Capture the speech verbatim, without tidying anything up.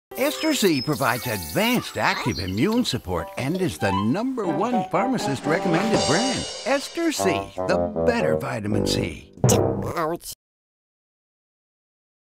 Ester C provides advanced active immune support and is the number one pharmacist recommended brand. Ester C, the better vitamin C. Ouch.